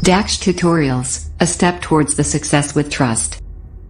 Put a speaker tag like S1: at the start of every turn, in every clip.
S1: Dax Tutorials, a step towards the success with trust.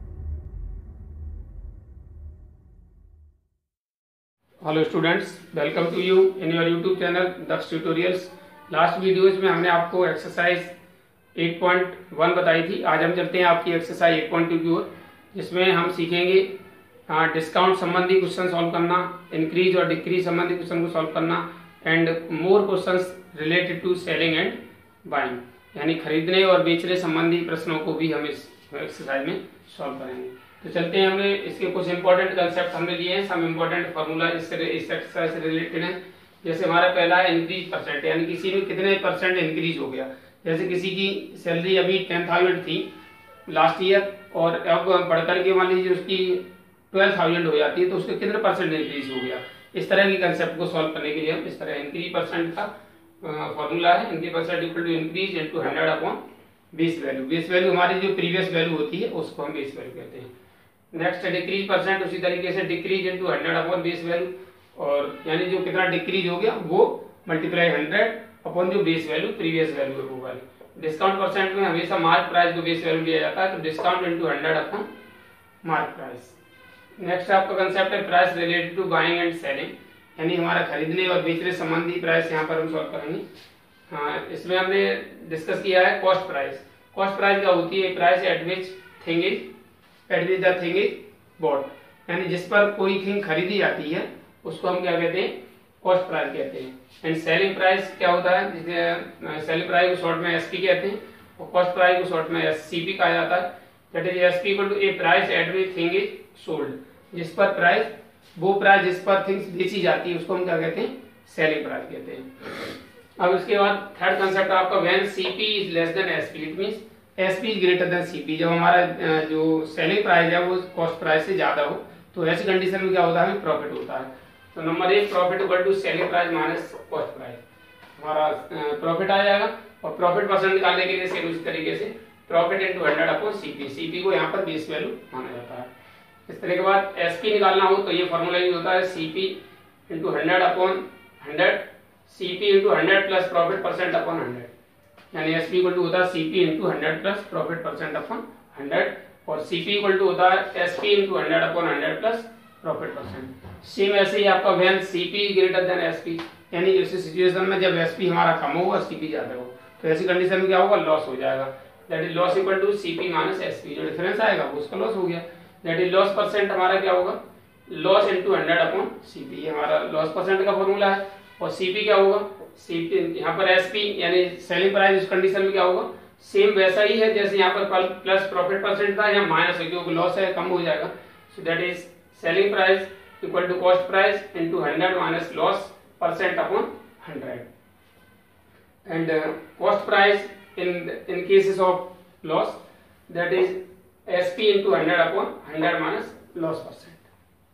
S2: Hello students, welcome to you in your YouTube channel Daksh tutorials. Last videos में हमने आपको exercise 8.1 बताई थी। आज हम चलते हैं आपकी एक्सरसाइज 8.2 की ओर, जिसमें हम सीखेंगे डिस्काउंट संबंधी क्वेश्चन सॉल्व करना, इंक्रीज और डिक्रीज संबंधी क्वेश्चन को सॉल्व करना and more questions related to selling and buying, यानी खरीदने और बेचने संबंधी प्रश्नों को भी हम इस एक्सरसाइज में सॉल्व करेंगे। तो चलते हैं, हमने इसके कुछ इंपॉर्टेंट कंसेप्ट हमने लिए हैं, सम इंपॉर्टेंट फार्मूला इस एक्सरसाइज से रिलेटेड है। जैसे हमारा पहला है इंक्रीज परसेंट, यानी किसी में कितने परसेंट इंक्रीज हो गया। जैसे किसी की सैलरी अभी 10,000 थी लास्ट ईयर और अब बढ़कर के मान लीजिए उसकी 12,000 हो जाती है, तो उसके कितने परसेंट इंक्रीज हो गया। इस तरह की कंसेप्ट को सॉल्व करने के लिए हम इस तरह इंक्रीज परसेंट का फॉर्मूला है, increase percent equal to increase into 100 upon base value. Base value हमारी जो प्रीवियस वैल्यू होती है उसको हम बेस वैल्यू कहते हैं। नेक्स्ट है डिक्रीज परसेंट, उसी तरीके से decrease into 100 upon base value, और यानी जो कितना डिक्रीज हो गया वो मल्टीप्लाई 100 अपॉन जो बेस वैल्यू प्रीवियस वैल्यू है वो वाली। डिस्काउंट परसेंट में हमेशा मार्क प्राइस को बेस वैल्यू लिया जाता है, तो discount into 100 upon mark price. Next आपका कंसेप्ट है price related to buying and selling, यानी हमारा खरीदने और बेचने संबंधी प्राइस यहाँ पर हम सॉल्व करेंगे। इसमें हमने डिस्कस किया है कॉस्ट प्राइस। कॉस्ट प्राइस क्या होती है? Price at which the thing is bought, यानी जिस पर कोई थिंग खरीदी जाती है उसको हम क्या कहते हैं? कॉस्ट प्राइस कहते हैं। एंड सेलिंग प्राइस क्या होता है? जिसे सेलिंग प्राइस को शॉर्ट में एसपी कहते हैं और कॉस्ट प्राइस को शॉर्ट में एससीपी कहा जाता है। That is SP equal to a price at which thing is sold, जिस पर प्राइस, वो प्राइस जिस पर थिंग्स बेची जाती है उसको हम क्या कहते हैं? सेलिंग प्राइस कहते हैं। अब इसके बाद थर्ड कंसेप्ट आपका when CP is less than SP, it means SP is greater than CP. जब हमारा जो सेलिंग प्राइस है वो कॉस्ट प्राइस से ज्यादा हो, तो ऐसी कंडीशन में क्या होता है? हमें प्रॉफिट होता है। तो number 1 profit equal to selling price minus cost price, हमारा प्रॉफिट आ जाएगा। और प्रॉफिट परसेंट निकालने के लिए सेम उसी तरीके से profit into 100 upon CP, CP को यहाँ पर बेस वैल्यू माना जाता है। इस तरह के बाद एसपी निकालना हो तो ये फॉर्मूला यूज होता है CP into 100 upon 100, CP into 100 plus profit percent upon 100, यानी एसपी इक्वल टू होता है CP into 100 plus profit percent upon 100, और सीपी इक्वल टू होता है SP into 100 upon 100 plus profit percent. Same ऐसे ही आपका when CP greater than SP, यानी इस सिचुएशन में जब एसपी हमारा कम हो और सीपी ज्यादा हो, तो ऐसी कंडीशन में क्या होगा? लॉस हो जाएगा। That is loss equal to CP minus SP, जो डिफरेंस आएगा वो उसका लॉस हो गया। दैट इज लॉस परसेंट हमारा क्या होगा? लॉस इनटू 100 अपॉन सीपी, ये हमारा लॉस परसेंट का फॉर्मूला है। और सीपी क्या होगा? सीपी यहाँ पर एसपी यानी सेलिंग प्राइस उस कंडीशन में क्या होगा? सेम वैसा ही है जैसे यहाँ पर प्लस प्रॉफिट परसेंट था, यहाँ माइनस है क्योंकि लॉस है, कम हो जाएगा। So that is selling price equal to cost price into 100 minus loss percent upon 100। And cost price in cases of loss, that is SP into 100 upon 100 minus loss percent.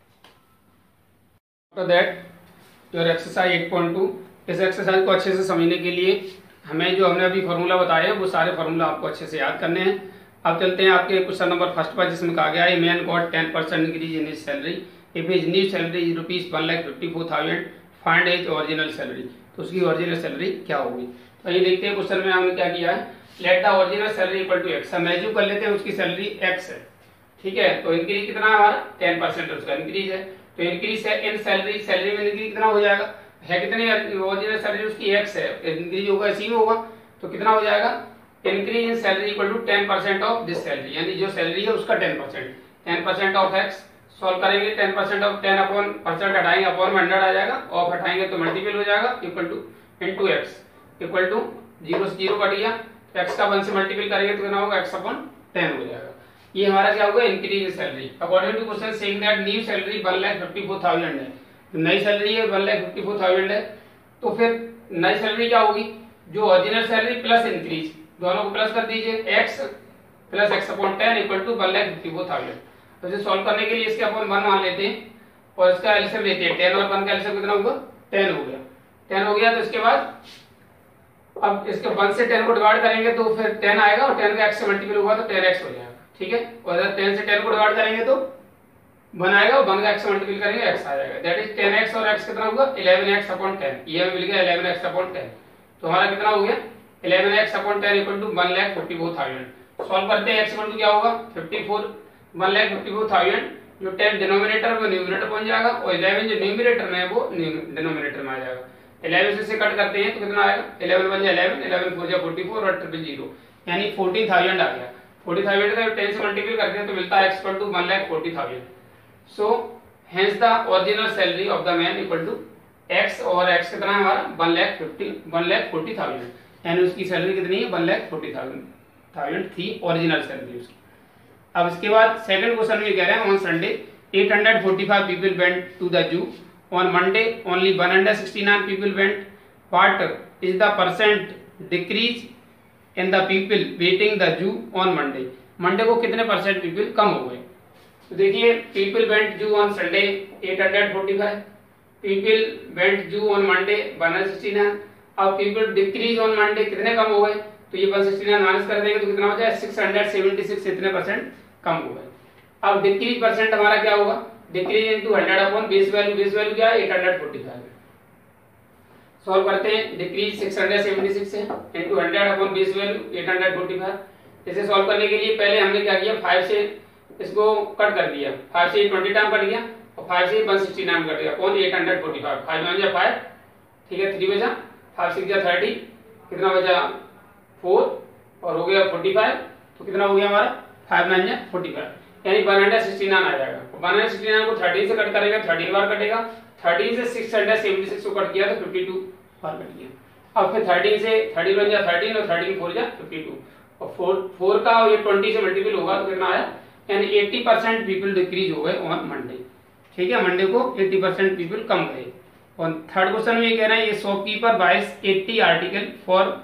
S2: After that, your exercise 8.2, इस exercise को अच्छे से समझने के लिए हमें जो हमने अभी फार्मूला बताया है वो सारे फार्मूला आपको अच्छे से याद करने हैं। अब चलते हैं आपके क्वेश्चन नंबर फर्स्ट पर, जिसमें कहा गया है man got 10% increase in his salary if his new salary is ₹1,54,000, find his original salary. तो उसकी ओरिजिनल सैलरी क्या होगी? तो ये देखते हैं क्वेश्चन में हमने क्या किया है। Let the original salary equal to x, हम एज्यूम कर लेते हैं उसकी सैलरी एक्स है, ठीक है। तो इंक्रीज कितना है हमारा? 10% उसका इंक्रीज है। तो इंक्रीज है इन सैलरी, सैलरी में इंक्रीज कितना हो जाएगा? है कितनी ओरिजिनल सैलरी उसकी एक्स है, इंक्रीज होगा इसी में होगा, तो कितना हो जाएगा? Increase in salary equal to 10% of this salary, यानी जो सैलरी है उसका 10% ऑफ एक्स। सॉल्व करेंगे 10% ऑफ 10 अपॉन परसेंट हटाएंगे अपॉन 100 आ जाएगा, ऑफ हटाएंगे तो मल्टीपल हो जाएगा, equal to into x equal to 0 से 0 कट गया, एक्स का 1 से मल्टीपल करेंगे तो कितना होगा? x अपॉन 10 हो जाएगा। ये हमारा क्या होगा? Increase in salary. According to question saying that new salary 1,54,000 है, तो नई सैलरी है 1,54,000 है, तो फिर नई सैलरी क्या होगी? जो ओरिजिनल सैलरी प्लस इंक्रीज, दोनों को प्लस कर दीजिए, x plus x upon 10 equal to 1,54,000। तो इसे सॉल्व करने के लिए इसके अपॉन 1 मान लेते हैं और इसका एलसीएम लेते हैं। 10 और 1 का एलसीएम कितना होगा? 10 हो गया। 10 हो गया तो इसके बाद अब इसके 1 से 10 को डिवाइड करेंगे तो फिर 10 आएगा और 10 का x से मल्टीपल होगा तो 10x हो जाएगा, ठीक है। और अगर 10 से 10 को डिवाइड करेंगे तो 1 आएगा और 1 का x से मल्टीपल करेंगे x आ जाएगा। दैट इज 10x और x कितना होगा? 11x अपॉन 10, ये हमें मिल गया 11x अपॉन 10। तो हमारा कितना हो गया? 11x upon 10 equal to 1,54,000। Solve करते हैं, x इक्वल टू क्या होगा 54, 1,54,000 जो 10 डिनोमिनेटर में न्यूमरेटर पहुंच जाएगा और 11 जो न्यूमरेटर में है वो डिनोमिनेटर में आ जाएगा। 11 से कट करते हैं तो कितना आएगा 11 1 11, 11 4 44 और 000 यानी 40,000 आ गया। 40,000 का 10 से मल्टीप्लाई करते हैं तो मिलता है x equal to 1,40,000। So hence the original salary of the man equal to x और x कितना है हमारा 1,40,000 यानी उसकी सैलरी कितनी है 1,40,000 थी ओरिजिनल सैलरी उसकी। अब इसके बाद सेकंड क्वेश्चन में कह रहे हैं on Sunday 845 people went to the zoo, on Monday only 169 people went, what is the percent decrease in the people waiting the zoo on Monday. Monday को कितने परसेंट पीपल कम हो गए। तो देखिए people went zoo on Sunday 845, people went zoo on Monday 169, अब people decrease on Monday कितने कम हो गए तो ये 169 माइनस कर देंगे तो कितना हो जाए 676 इतने परसेंट कम हो गए। अब डिक्रीज परसेंट हमारा क्या होगा decrease into 100 upon base value क्या है 845। सॉल्व करते हैं, डिक्रीज 676 है इनटू 100 अपॉन बेस वैल्यू 845। इसे सॉल्व करने के लिए पहले हमने क्या किया 5 से इसको कट कर दिया, 5 से 20 टाइम कट गया और 5 से 169 कट गया अपॉन 845। 5 में 5 ठीक है 3 बचा, 5 6 30 कितना बचा 4 और हो गया 45 तो कितना हो गया हमारा 5 9 45 यानी 169 आ जाएगा। 169 को 13 से कट करेगा 13 बार कटेगा, 13 से 676 को कट किया तो 52 बार कट गया। अब फिर 13 से 30 बन जा 13 और 13 4 जा 52 और 4 का ये 20 से मल्टीपल होगा तो कितना आया यानी 80% पीपल डिक्रीज हो गए ऑन मंडे। ठीक है मंडे को 80% पीपल कम गए। और थर्ड क्वेश्चन में ये कह रहे हैं ये shopkeeper buys 80 article for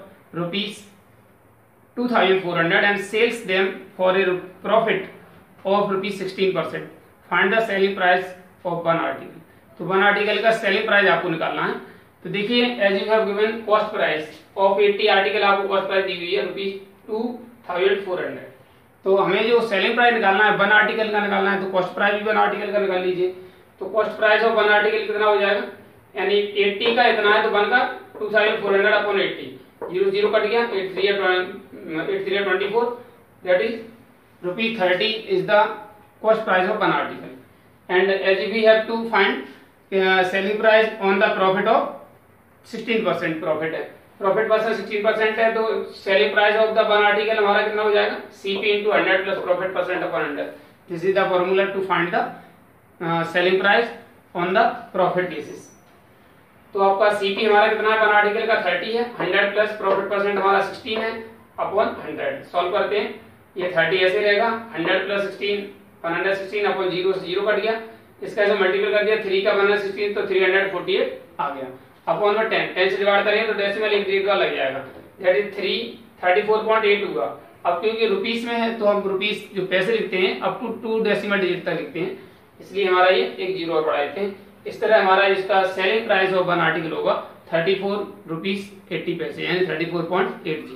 S2: ₹2,400 and sells them for a profit of ₹16%. Find the selling price of one article. तो वन आर्टिकल का सेलिंग प्राइस आपको निकालना है। तो देखिए as you have given cost price of 80 article आपको कॉस्ट प्राइस दी हुई है ₹2,400। तो हमें जो सेलिंग प्राइस निकालना है वन आर्टिकल का निकालना है तो कॉस्ट प्राइस भी वन आर्टिकल का निकाल लीजिए। तो cost price of one article कितना हो जाएगा यानी 80 का इतना है तो वन का 2,400 अपॉन 80 0 कट गया 8 24 that is ₹30 is the cost price of one article and as we have to find selling price on the profit of 16% profit है, प्रॉफिट परसेंट 16% है तो selling price of the one article हमारा कितना हो जाएगा CP into 100 plus profit percent upon 100। This is the formula to find the selling price on the profit basis. तो आपका CP हमारा कितना है वन आर्टिकल का 30 है, 100 प्लस प्रॉफिट परसेंट हमारा 16 है अपॉन 100। सॉल्व करते हैं, ये 30 ऐसे रहेगा, 100 प्लस 16 116 अपॉन 0 से 0 कट गया, इसका ऐसे मल्टीपल कर दिया 3 का 116 तो 348 आ गया अपॉन में 10 से डिवाइड करेंगे तो डेसिमल इंक्रीज का लग जाएगा दैट इज 34.8 होगा। अब क्योंकि रुपीस में है तो हम रुपीस जो पैसे लिखते हैं अप टू 2 डेसिमल डिजिट तक लिखते हैं, इसलिए हमारा ये एक जीरो और बढ़ा देते हैं। इस तरह हमारा इसका selling price of one article होगा 34 रुपीस 80 पैसे यानी 34.80।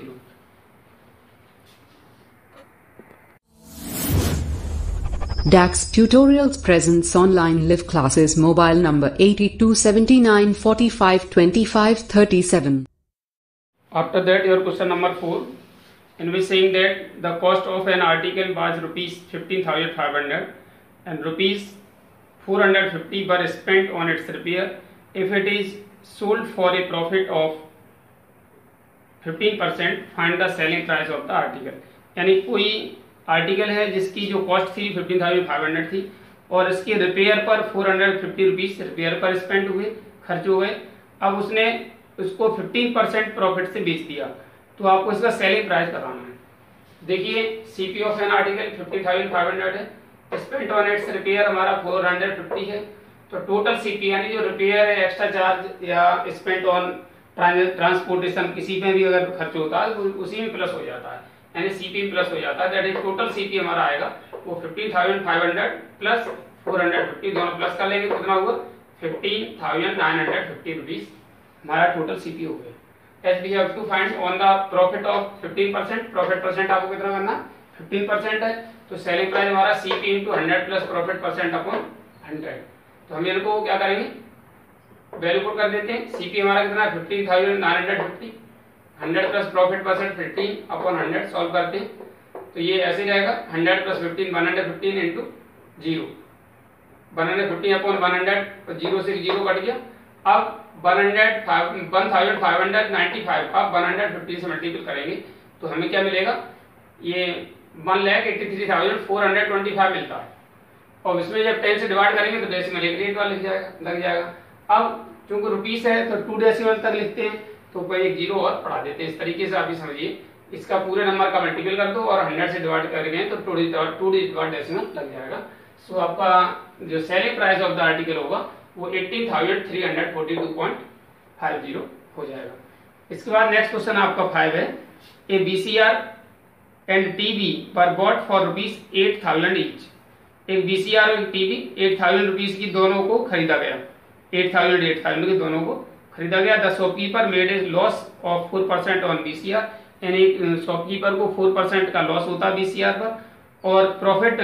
S1: DAX Tutorials presents online live classes mobile number 8279452537.
S2: After that your question number 4 in which saying that the cost of an article was ₹15,500 and ₹450 were spent on its repair. If it is sold for a profit of 15% find the selling price of the article। यानी कोई article है जिसकी जो cost थी 15,500 थी और इसके repair पर 450 रुपीज रिपेयर पर स्पेंड हुए खर्च हो गए, अब उसने उसको 15% प्रॉफिट से बेच दिया तो आपको इसका सेलिंग प्राइस कराना है। देखिए CP ऑफ एन आर्टिकल 15,500 है, स्पेंट ऑन इट्स रिपेयर हमारा 450 है, तो टोटल CP यानी जो रिपेयर है एक्स्ट्रा चार्ज या स्पेंट ऑन ट्रांसपोर्टेशन किसी में भी अगर खर्च होता है तो उसी में प्लस हो जाता है यानी CP प्लस हो जाता है। दैट इज टोटल CP हमारा आएगा वो 15,500 प्लस 450 दोनों प्लस कर लेंगे कितना होगा 15,950 रुपीज हमारा टोटल CP हो गया। As we have to find on the profit of 15%, profit percent आपको कितना करना 15% है तो सेलिंग प्राइस हमारा CP into 100 plus profit percent upon 100। तो हम इनको क्या करेंगे वैल्यू पुट कर देते हैं। CP हमारा कितना 15,950 100 plus profit percent 15 upon 100 solve करते हैं तो ये ऐसे जाएगा 100 प्लस 15 115 इंटू 0 115 अपॉन 100 तो 0 से 0 कट गया। अब 1595 का 115 से मल्टीपल करेंगे तो हमें क्या मिलेगा, ये 1,83,425 मिलता है। और इसमें जब 10 से डिवाइड करेंगे तो डेसिमल एक रेट वाला लग जाएगा। अब चूंकि रुपीस है तो 2 डेसिमल तक लिखते हैं तो ऊपर एक जीरो और पढ़ा देते हैं। इस तरीके से आप ही समझिए, इसका पूरे नंबर का मल्टीपल कर दो और 100 से डिवाइड करेंगे तो 2 डिजिट डेसिमल लग जाएगा। सो आपका जो selling price of the article होगा वो 18,342.50 हो जाएगा। इसके बाद नेक्स्ट क्वेश्चन आपका 5 है, a BCR and TV were bought for ₹8,000 each. एक बीसीआर और एक टीवी 8,000 रुपीज की दोनों को खरीदा गया, 8,000 के दोनों को खरीदा गया। The shopkeeper made a loss of 4% on BCR, यानी शॉपकीपर को 4% का लॉस होता है बीसीआर पर, और प्रॉफिट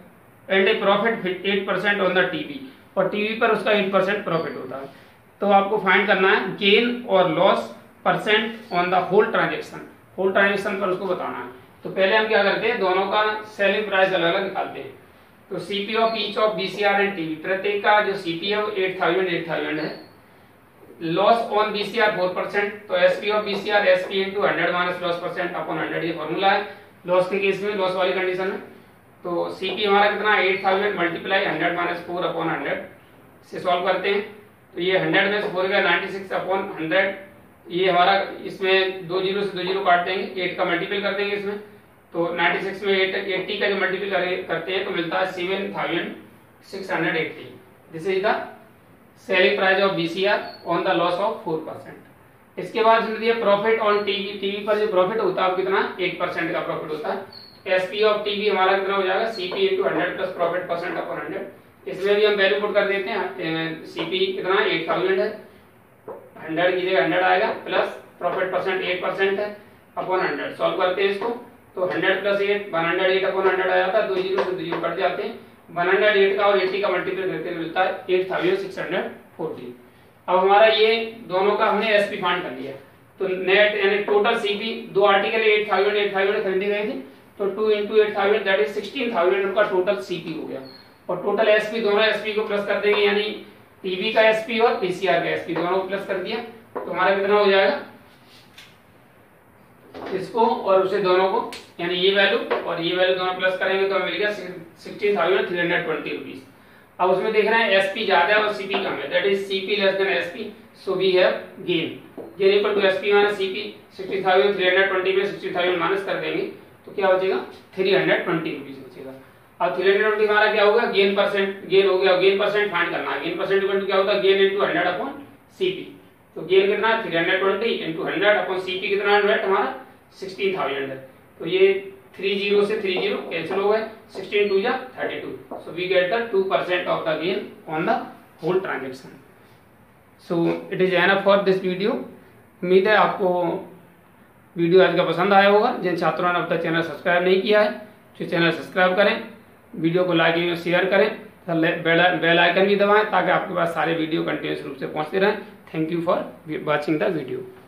S2: 8% ऑन द टीवी, और टीवी पर उसका 8% प्रॉफिट होता है। तो आपको फाइंड करना है गेन और loss percent on the whole transaction, whole transaction पर उसको बताना है। तो पहले हम क्या करते हैं, दोनों का सेलिंग प्राइस अलग अलग निकालते हैं। तो CP of each of BCR and TV, प्रत्येक का जो सीपी है वो 8,000 है। लॉस ऑन बीसीआर 4%, तो SP of BCR SP into 100 minus loss percent upon 100 ये फॉर्मूला है लॉस के केस में, लॉस वाली कंडीशन में। तो सीपी हमारा कितना 8,000 मल्टीप्लाई 100 माइनस 4 अपॉन 100 से सॉल्व करते हैं तो ये 100 में से 4 गया 96 अपॉन 100, ये हमारा इसमें 2 जीरो से 2 जीरो काट देंगे, 8 का मल्टीपल कर देंगे इसमें, तो 96 में 80 का जो मल्टीपल करते हैं तो मिलता है 7,680। This is the selling price of BCR on the loss of 4%। इसके बाद दिया प्रॉफिट ऑन टीवी, टीवी पर जो प्रॉफिट होता है कितना 8% का प्रॉफिट होता है। एसपी ऑफ टीवी हमारा कितना हो जाएगा, CP into 100 plus profit percent upon 100। इसमें भी हम वैल्यू पुट कर देते हैं, सीपी कितना 8,000 है, 100 की जगह 100 आएगा, प्लस प्रॉफिट परसेंट 8% है अपॉन 100। सॉल्व करते हैं इसको तो 100 प्लस 8 108 अपॉन 100 आ जाता है, 2 जीरो से 2 जीरो कट जाते हैं, 108 का और 80 का मल्टीपल करके मिलता है 8,640। अब हमारा ये दोनों का हमने एसपी फाइंड कर लिया, तो नेट यानी टोटल सीपी, दो आर्टिकल 8,000 खरीदे गए थे तो 2 इंटू 8,000 दैट इज 16,000 उनका टोटल सीपी हो गया। और टोटल एसपी दोनों एसपी को प्लस कर देंगे, यानी टीवी का एसपी और पीसीआर का एसपी दोनों को प्लस कर दिया तो हमारा कितना हो जाएगा, इसको और उसे दोनों को, यानी ये वैल्यू और ये वैल्यू दोनों प्लस करेंगे तो हमें मिल गया 16,320 रुपीज। अब उसमें देख रहे हैं एसपी ज्यादा है और सीपी कम है, that is CP less than SP, so we have gain equal to SP minus CP. 60,320 में 60,000 माइनस कर देंगे तो क्या बचेगा 320 रुपीज बचेगा। अब 320 हमारा क्या होगा, गेन परसेंट, गेन हो गया, गेन परसेंट फाइंड करना है। गेन परसेंट इक्वल टू क्या होता है, गेन इंटू 100 अपॉन सीपी। तो गेन कितना 320 इंटू 100 अपॉन सीपी कितना हमारा 16,000 है। तो ये 30 से 30 कैंसिल हो गए, 16 2 या 32, so we get the 2% of the gain on the whole transaction. So it is enough for this video. उम्मीद है आपको वीडियो आज का पसंद आया होगा। जिन छात्रों ने अब तक चैनल सब्सक्राइब नहीं किया है तो चैनल सब्सक्राइब करें, वीडियो को लाइक और शेयर करें, बेल आइकन भी दबाएं ताकि आपके पास सारे वीडियो कंटिन्यूस रूप से पहुंचते रहें। Thank you for watching the video.